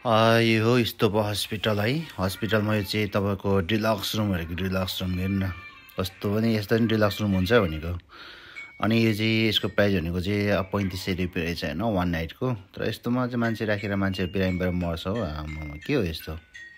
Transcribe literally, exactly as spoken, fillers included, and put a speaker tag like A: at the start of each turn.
A: A, यो हो स्तूप hospital है। हस्पिटलमा यो चाहिँ तपाईँको डिलक्स रुम भनेको डिलक्स रुम हेर्नु न कस्तो पनि यस्तो पनि डिलक्स रुम हुन्छ भनेको। अनि यो चाहिँ यसको प्राइस भनेको चाहिँ पैँतिस सय रुपियाँ रहेछ होइन वान नाइटको। तर यस्तोमा चाहिँ मान्छे राखेर मान्छे बिरामी भएर मर्छ हो। आम्मामा के हो यस्तो।